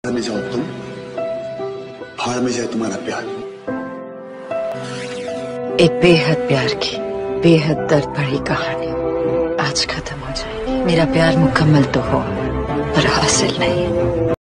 में जाओ तुम, भाड़ में जाए तुम्हारा प्यार। एक बेहद प्यार की बेहद दर्द भरी कहानी आज खत्म हो जाए। मेरा प्यार मुकम्मल तो हो पर हासिल नहीं।